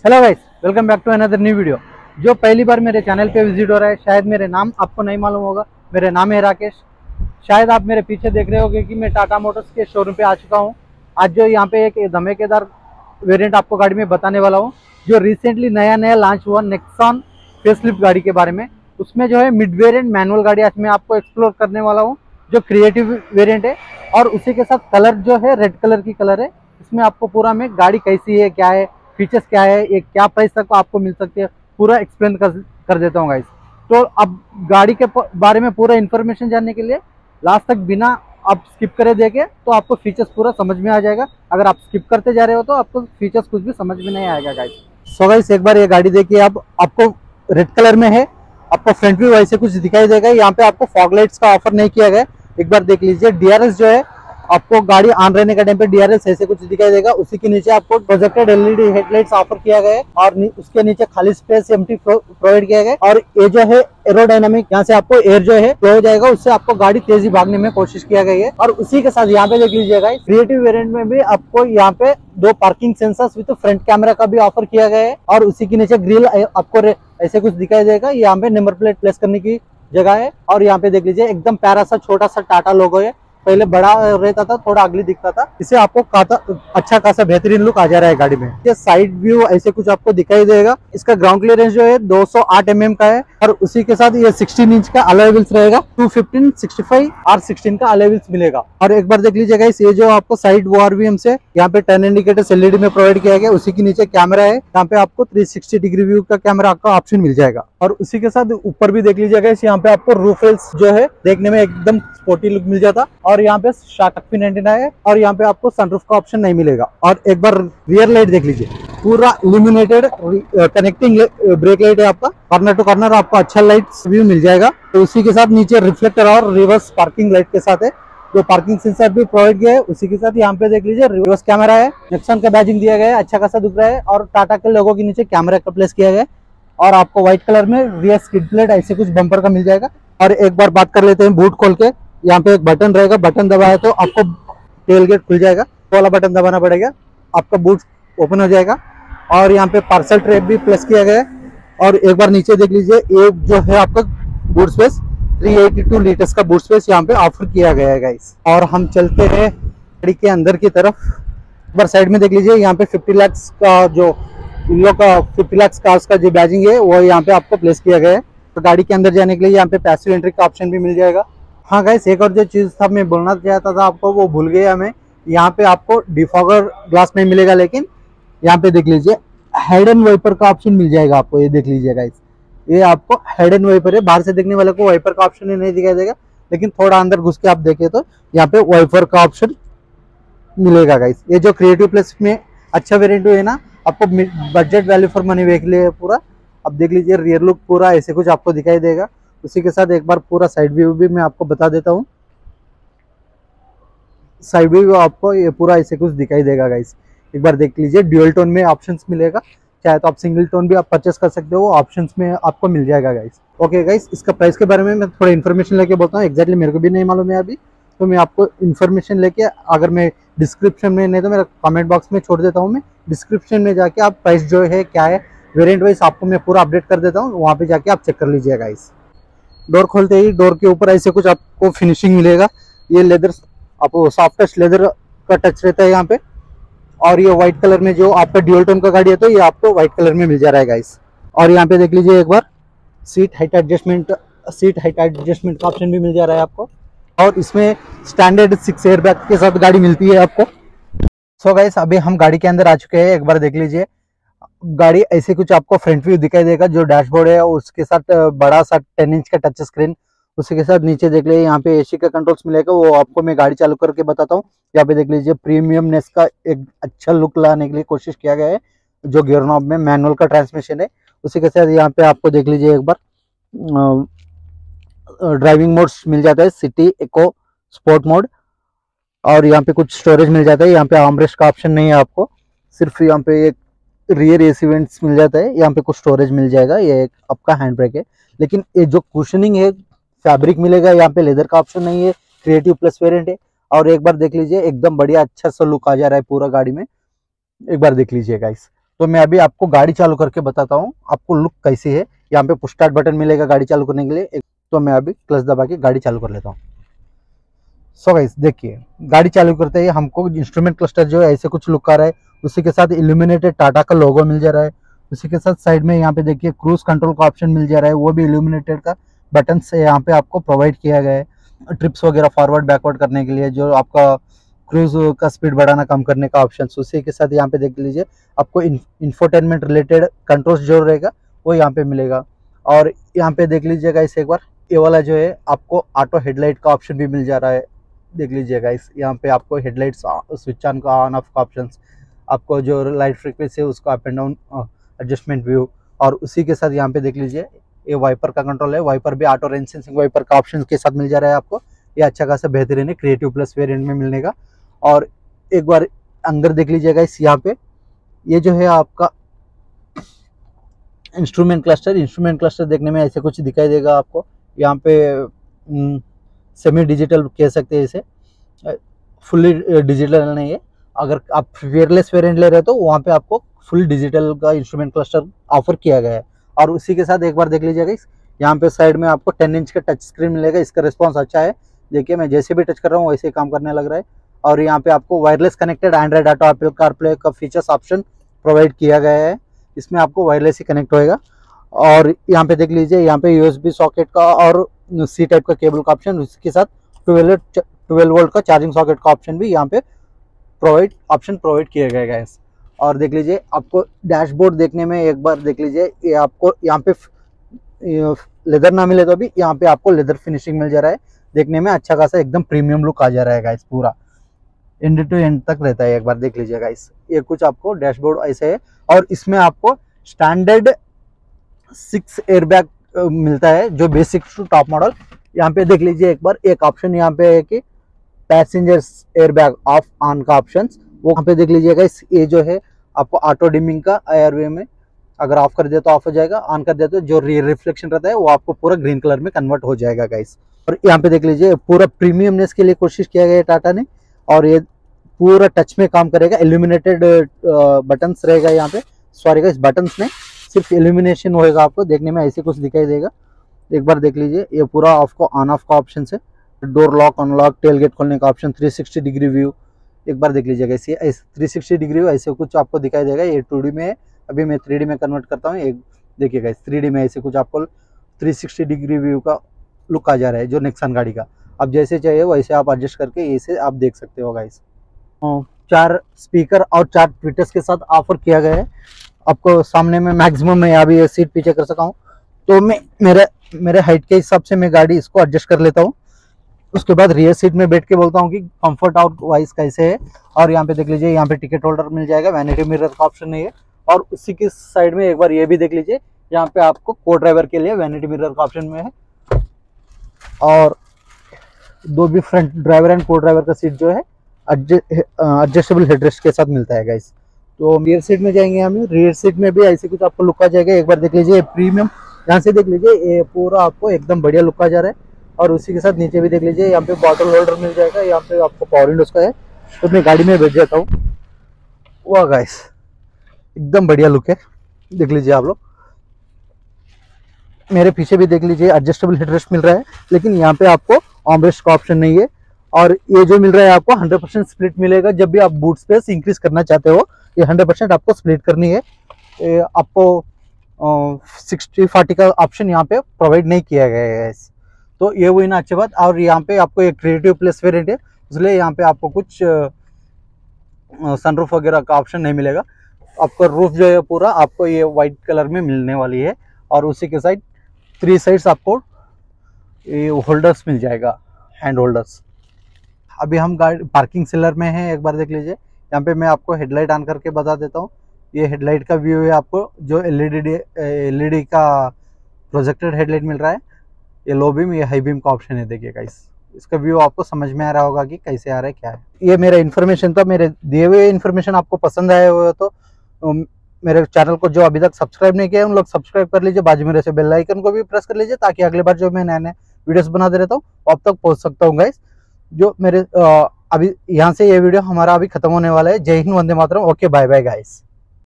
Hello guys, welcome back to another new video. जो पहली बार मेरे चैनल पे विजिट हो रहा है, शायद मेरे नाम आपको नहीं मालूम होगा। मेरे नाम है राकेश। शायद आप मेरे पीछे देख रहे होंगे कि मैं टाटा मोटर्स के शोरूम पे आ चुका हूँ। आज जो यहाँ पे एक धमाकेदार वेरिएंट आपको गाड़ी में बताने वाला हूँ, जो रिसेंटली नया लॉन्च हुआ नेक्सॉन फेसलिफ्ट गाड़ी के बारे में। उसमें जो है मिड वेरिएंट मैनुअल गाड़ी आज मैं आपको एक्सप्लोर करने वाला हूँ, जो क्रिएटिव वेरिएंट है। और उसी के साथ कलर जो है रेड कलर की कलर है। इसमें आपको पूरा में गाड़ी कैसी है, क्या है, फीचर्स क्या है, ये क्या प्राइस तक आपको मिल सकती है, पूरा एक्सप्लेन कर देता हूँ गाइस। तो अब गाड़ी के बारे में पूरा इन्फॉर्मेशन जानने के लिए लास्ट तक बिना आप स्किप करे देखे तो आपको फीचर्स पूरा समझ में आ जाएगा। अगर आप स्किप करते जा रहे हो तो आपको फीचर्स कुछ भी समझ में नहीं आएगा गाइस। सो गाइस, एक बार ये गाड़ी देखिए। अब आपको रेड कलर में है, आपको फ्रंट व्यू वैसे कुछ दिखाई देगा। यहाँ पे आपको फॉग लाइट्स का ऑफर नहीं किया गया। एक बार देख लीजिए। डीआरएस जो है, आपको गाड़ी ऑन रहने का टाइम पे डीआरएस ऐसे कुछ दिखाई देगा। उसी के नीचे आपको प्रोजेक्टेड एलईडी हेडलाइट्स ऑफर किया गया है और उसके नीचे खाली स्पेस एम्प्टी प्रोवाइड किया गया है। और ये जो है एरोडायनामिक, यहाँ से आपको एयर जो है फ्लो हो जाएगा, उससे आपको गाड़ी तेजी भागने में कोशिश किया गई है। और उसी के साथ यहाँ पे देख लीजिएगा, क्रिएटिव वेरिएंट में भी आपको यहाँ पे 2 parking sensors with front camera का भी ऑफर किया गया है। और उसी के नीचे ग्रिल आपको ऐसे कुछ दिखाई देगा। यहाँ पे नंबर प्लेट प्लेस करने की जगह है। और यहाँ पे देख लीजिए, एकदम प्यारा सा छोटा सा टाटा लोगो है। पहले बड़ा रहता था, थोड़ा अगली दिखता था। इसे आपको अच्छा खासा बेहतरीन लुक आ जा रहा है गाड़ी में। ये साइड व्यू ऐसे कुछ आपको दिखाई देगा। इसका ग्राउंड क्लियरेंस जो है 208 mm का है। और उसी के साथ ये 16 इंच का अलॉय व्हील्स रहेगा। 215, 65 और 16 का अलॉय व्हील्स मिलेगा। और एक बार देख लीजिएगा, ये जो आपको साइड ORVM से यहाँ पे टर्न इंडिकेटर एलईडी में प्रोवाइड किया गया। उसी के नीचे कैमरा है। यहाँ पे आपको 360 डिग्री व्यू का कैमरा का ऑप्शन मिल जाएगा। और उसी के साथ ऊपर भी देख लीजिएगा, यहाँ पे आपको रूफ रेल्स जो है देखने में एकदम स्पोर्टी लुक मिल जाता। और यहाँ पे शार्क फिन एंटीना है। और यहाँ पे आपको सनरूफ का ऑप्शन नहीं मिलेगा। और एक बार रियर लाइट देख लीजिए, पूरा इल्यूमिनेटेड कनेक्टिंग ब्रेक लाइट है। आपका कॉर्नर टू कॉर्नर आपको अच्छा लाइट व्यू मिल जाएगा। तो उसी के साथ नीचे रिफ्लेक्टर और रिवर्स पार्किंग लाइट के साथ है, जो पार्किंग सेंसर भी प्रोवाइड किया है। उसी के साथ यहाँ पे देख लीजिए, रिवर्स कैमरा है। नेक्सॉन का बैजिंग दिया गया है, अच्छा खासा दिख रहा है। और टाटा के लोगों के नीचे कैमरा का प्लेस किया गया है। और आपको व्हाइट कलर में रियर स्किड प्लेट ऐसे कुछ बम्पर का मिल जाएगा। और एक बार बात कर लेते हैं बूट खोल के। यहाँ पे एक बटन रहेगा, बटन दबाए तो आपको टेल गेट खुल जाएगा। वाला बटन दबाना पड़ेगा, आपका बूट ओपन हो जाएगा। और यहाँ पे पार्सल ट्रैप भी प्लस किया गया है। और एक बार नीचे देख लीजिए, एक जो है आपका बूट स्पेस 382 लीटर्स का बूट स्पेस यहाँ पे ऑफर किया गया है गाइस। और हम चलते हैं गाड़ी के अंदर की तरफ। एक बार साइड में देख लीजिए, यहाँ पे 50 लाख का जो 50 लाख कार्स का जो बैजिंग है वो यहाँ पे आपको प्लेस किया गया है। तो गाड़ी के अंदर जाने के लिए यहाँ पे पैसिव एंट्री का ऑप्शन भी मिल जाएगा। हाँ गाइस, एक और जो चीज था मैं बोलना चाहता था आपको, वो भूल गया मैं। यहाँ पे आपको डिफॉगर ग्लास नहीं मिलेगा, लेकिन यहाँ पे देख लीजिए हेड एंड वाइपर का ऑप्शन मिल जाएगा आपको। ये देख लीजिए गाइस, ये आपको हेड एंड वाइपर है। बाहर से देखने वाले को वाइपर का ऑप्शन नहीं दिखाई देगा, लेकिन थोड़ा अंदर घुस के आप देखें तो यहाँ पे वाइपर का ऑप्शन मिलेगा गाइस। ये जो क्रिएटिव प्लस में अच्छा वेरिएंट है ना, आपको बजट वैल्यू फॉर मनी देख लिया पूरा। अब देख लीजिए, रियर लुक पूरा ऐसे कुछ आपको दिखाई देगा। उसी के साथ एक बार पूरा साइड व्यू भी मैं आपको बता देता हूँ। साइड व्यू आपको ये पूरा ऐसे कुछ दिखाई देगा गाइस। एक बार देख लीजिए, ड्यूअल टोन में ऑप्शंस मिलेगा। चाहे तो आप सिंगल टोन भी आप परचेस कर सकते हो, ऑप्शंस में आपको मिल जाएगा गाइस। ओके गाइस, इसका प्राइस के बारे में मैं थोड़ा इन्फॉर्मेशन लेके बोलता हूँ। एक्जैक्टली मेरे को भी नहीं मालूम है अभी, तो मैं आपको इन्फॉर्मेशन लेके, अगर मैं डिस्क्रिप्शन में नहीं तो मेरा कमेंट बॉक्स में छोड़ देता हूँ। मैं डिस्क्रिप्शन में जाके आप प्राइस जो है क्या है वेरिएंट वाइज आपको मैं पूरा अपडेट कर देता हूँ। वहाँ पे जाके आप चेक कर लीजिए गाइस। डोर खोलते ही डोर के ऊपर ऐसे कुछ आपको फिनिशिंग मिलेगा। ये लेदर आपको सॉफ्ट टच लेदर का टच रहता है यहाँ पे। और ये व्हाइट कलर में जो आपका ड्यूअल टोन का गाड़ी है, तो ये आपको व्हाइट कलर में मिल जा रहा है गाइस। और यहाँ पे देख लीजिए एक बार, सीट हाइट एडजस्टमेंट का ऑप्शन भी मिल जा रहा है आपको। और इसमें स्टैंडर्ड 6 एयर बैग के साथ गाड़ी मिलती है आपको। सो गाइस, अभी हम गाड़ी के अंदर आ चुके हैं। एक बार देख लीजिए, गाड़ी ऐसे कुछ आपको फ्रंट व्यू दिखाई देगा। जो डैशबोर्ड है उसके साथ बड़ा सा 10 इंच का टच स्क्रीन। उसी के साथ नीचे देख लीजिए, यहाँ पे एसी का कंट्रोल्स मिलेगा। वो आपको मैं गाड़ी चालू करके बताता हूँ। यहाँ पे देख लीजिए, प्रीमियमनेस का एक अच्छा लुक लाने के लिए कोशिश किया गया है। जो गियर नॉब में मैनुअल का ट्रांसमिशन है। उसी के साथ यहाँ पे आपको देख लीजिए, एक बार ड्राइविंग मोड्स मिल जाता है, सिटी, इको, स्पोर्ट मोड। और यहाँ पे कुछ स्टोरेज मिल जाता है। यहाँ पे आर्मरेस्ट का ऑप्शन नहीं है आपको, सिर्फ यहाँ पे एक रियर एसी वेंट्स मिल जाता है। यहाँ पे कुछ स्टोरेज मिल जाएगा। ये एक आपका हैंड ब्रेक है, लेकिन ये जो कुशनिंग है फैब्रिक मिलेगा। यहाँ पे लेदर का ऑप्शन नहीं है, क्रिएटिव प्लस वेरिएंट है। और एक बार देख लीजिए, एकदम बढ़िया अच्छा सा लुक आ जा रहा है पूरा गाड़ी में। एक बार देख लीजिए गाइस। तो मैं अभी आपको गाड़ी चालू करके बताता हूँ आपको लुक कैसी है। यहाँ पे पुश स्टार्ट बटन मिलेगा गाड़ी चालू करने के लिए। तो मैं अभी क्लच दबा के गाड़ी चालू कर लेता हूँ। सो गाइस देखिए, गाड़ी चालू करते ही हमको इंस्ट्रूमेंट क्लस्टर जो है ऐसे कुछ लुक आ रहा है। उसी के साथ इल्यूमिनेटेड टाटा का लोगो मिल जा रहा है। उसी के साथ साइड में यहाँ पे देखिए क्रूज कंट्रोल का ऑप्शन मिल जा रहा है, वो भी इल्यूमिनेटेड का बटन से यहाँ पे आपको प्रोवाइड किया गया है। ट्रिप्स वगैरह फॉरवर्ड बैकवर्ड करने के लिए जो आपका क्रूज का स्पीड बढ़ाना कम करने का ऑप्शन। उसी के साथ यहाँ पे देख लीजिए आपको इंफोटेनमेंट रिलेटेड कंट्रोल्स जो रहेगा वो यहाँ पे मिलेगा। और यहाँ पे देख लीजिएगा इस एक बार ये वाला जो है आपको ऑटो हेडलाइट का ऑप्शन भी मिल जा रहा है। देख लीजिएगा इस यहाँ पे आपको हेडलाइट्स स्विच ऑन का ऑन ऑफ का ऑप्शन, आपको जो लाइट फ्रीक्वेंसी है उसका up and down adjustment view. और उसी के साथ यहाँ पे देख लीजिए ये वाइपर का कंट्रोल है। वाइपर भी ऑटो रेन सेंसिंग वाइपर का ऑप्शन के साथ मिल जा रहा है आपको। ये अच्छा खासा बेहतरीन है क्रिएटिव प्लस वेरिएंट में मिलने का। और एक बार अंदर देख लीजिएगा इस यहाँ पे ये जो है आपका इंस्ट्रूमेंट क्लस्टर देखने में ऐसे कुछ दिखाई देगा आपको। यहाँ पे सेमी डिजिटल कह सकते हैं इसे, फुल्ली डिजिटल नहीं है। अगर आप वेयरलेस वेरिएंट ले रहे हो तो वहाँ पे आपको फुल डिजिटल का इंस्ट्रूमेंट क्लस्टर ऑफर किया गया है। और उसी के साथ एक बार देख लीजिएगा इस यहाँ पे साइड में आपको 10 इंच का टच स्क्रीन मिलेगा। इसका रिस्पॉन्स अच्छा है, देखिए मैं जैसे भी टच कर रहा हूँ वैसे ही काम करने लग रहा है। और यहाँ पे आपको wireless connected Android auto Apple CarPlay का फीचर्स ऑप्शन प्रोवाइड किया गया है। इसमें आपको वायरलेस ही कनेक्ट होएगा। और यहाँ पे देख लीजिए यहाँ पे यूएसबी सॉकेट का और सी टाइप का केबल का ऑप्शन, उसके साथ 12 वोल्ट का चार्जिंग सॉकेट का ऑप्शन भी यहाँ पे प्रोवाइड किया गया है। और देख लीजिए आपको डैशबोर्ड देखने में एक बार देख लीजिए ये आपको यहाँ पे लेदर ना मिले तो भी यहाँ पे आपको लेदर फिनिशिंग मिल जा रहा है। देखने में अच्छा खासा एकदम प्रीमियम लुक आ जा रहा है गाइस, पूरा एंड टू एंड तक रहता है। एक बार देख लीजिए गाइस ये कुछ आपको डैशबोर्ड ऐसे है। और इसमें आपको स्टैंडर्ड 6 एयरबैग मिलता है जो बेसिक टू टॉप मॉडल। यहाँ पे देख लीजिए एक बार एक ऑप्शन यहाँ पे है कि पैसेंजर्स एयरबैग ऑफ ऑन का ऑप्शन, वो यहाँ पे देख लीजिएगा इस ये जो है आपको ऑटो डिमिंग का एयरवे में अगर ऑफ कर दिया तो ऑफ हो जाएगा, ऑन कर दिया तो जो रिफ्लेक्शन रहता है वो आपको पूरा ग्रीन कलर में कन्वर्ट हो जाएगा गाइस। और यहाँ पे देख लीजिए पूरा प्रीमियमनेस के लिए कोशिश किया गया है टाटा ने। और ये पूरा टच में काम करेगा, इल्यूमिनेटेड बटन्स रहेगा यहाँ पे। सॉरी गाइस बटन्स नहीं, सिर्फ इल्यूमिनेशन होएगा, आपको देखने में ऐसे कुछ दिखाई देगा। एक बार देख लीजिए ये पूरा आपको ऑन ऑफ का ऑप्शन है, door lock unlock tailgate खोलने का ऑप्शन, 360 डिग्री व्यू। एक बार देख लीजिएगा ऐसे 360 डिग्री ऐसे कुछ आपको दिखाई देगा। ये 2D में है, अभी मैं 3D में कन्वर्ट करता हूँ। एक देखिएगा इस 3D में ऐसे कुछ आपको 360 डिग्री व्यू का लुक आ जा रहा है जो नेक्सन गाड़ी का। अब जैसे चाहिए वैसे आप एडजस्ट करके इसे आप देख सकते हो गाइस। 4 स्पीकर और 4 ट्विटर्स के साथ ऑफर किया गया है आपको। सामने में मैक्सिमम मैं अभी ये सीट पीछे कर सका हूँ, तो मैं मेरे हाइट के हिसाब से मैं गाड़ी इसको एडजस्ट कर लेता हूँ। उसके बाद रियर सीट में बैठ के बोलता हूँ कि कंफर्ट और वाइज कैसे है। और यहाँ पे देख लीजिए यहाँ पे टिकट होल्डर मिल जाएगा, वैनिटी मिरर का ऑप्शन नहीं है। और उसी की साइड में एक बार ये भी देख लीजिए यहाँ पे आपको को ड्राइवर के लिए वैनिटी मिरर का ऑप्शन में है। और 2 भी फ्रंट ड्राइवर एंड को ड्राइवर का सीट जो है एडजस्टेबल हेडरेस्ट के साथ मिलता है गाइस। तो रियर सीट में जाएंगे हम, रियर सीट में भी ऐसे कुछ आपको लुक आ जाएगा। एक बार देख लीजिए प्रीमियम, यहाँ से देख लीजिए ये पूरा आपको एकदम बढ़िया लुक आ जा रहा है। और उसी के साथ नीचे भी देख लीजिए यहाँ पे बॉटल होल्डर मिल जाएगा, यहाँ पे आपको पावर विंडोज का है। तो मैं गाड़ी में बैठ जाता हूँ। वाह गाइस एकदम बढ़िया लुक है, देख लीजिए आप लोग। मेरे पीछे भी देख लीजिए एडजस्टेबल हेडरेस्ट मिल रहा है, लेकिन यहाँ पे आपको आर्मरेस्ट का ऑप्शन नहीं है। और ये जो मिल रहा है आपको 100% स्प्लिट मिलेगा। जब भी आप बूट स्पेस इंक्रीज करना चाहते हो ये 100% आपको स्प्लिट करनी है। आपको 60-40 का ऑप्शन यहाँ पे प्रोवाइड नहीं किया गया है। तो ये हुई ना अच्छी बात। और यहाँ पे आपको एक क्रिएटिव प्लस वेरिएंट है, इसलिए यहाँ पे आपको कुछ सनरूफ वगैरह का ऑप्शन नहीं मिलेगा। आपका रूफ जो है पूरा आपको ये वाइट कलर में मिलने वाली है। और उसी के साइड 3 साइड्स आपको ये होल्डर्स मिल जाएगा, हैंड होल्डर्स। अभी हम गाड़ी पार्किंग सेलर में हैं, एक बार देख लीजिए। यहाँ पे मैं आपको हेडलाइट ऑन करके बता देता हूँ। ये हेडलाइट का व्यू है, आपको जो एलईडी का प्रोजेक्टेड हेडलाइट मिल रहा है। ये लो बीम ये हाई बीम का ऑप्शन है, देखिएगा इसका व्यू आपको समझ में आ रहा होगा कि कैसे आ रहा है क्या है। ये मेरा इन्फॉर्मेशन था, मेरे दिए हुए इन्फॉर्मेशन आपको पसंद आए हुए तो मेरे चैनल को जो अभी तक सब्सक्राइब नहीं किया उन लोग सब्सक्राइब कर लीजिए। बाजू में से बेल आइकन को भी प्रेस कर लीजिए, ताकि अगली बार जो मैं नए नए वीडियोस बनाते रहता हूँ अब तक पहुँच सकता हूँ गाइस। जो मेरे अभी यहाँ से ये वीडियो हमारा अभी खत्म होने वाला है। जय हिंद, वंदे मातरम। Okay bye bye guys.